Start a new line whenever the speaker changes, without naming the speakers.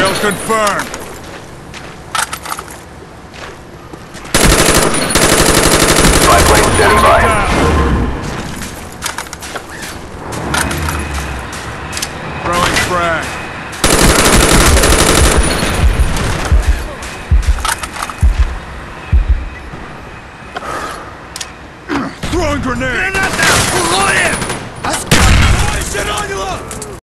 Kill confirmed.
Spy plane standing by.
Throwing frag. Throwing grenade.
Граната! Уходим! Остановись, Ранила!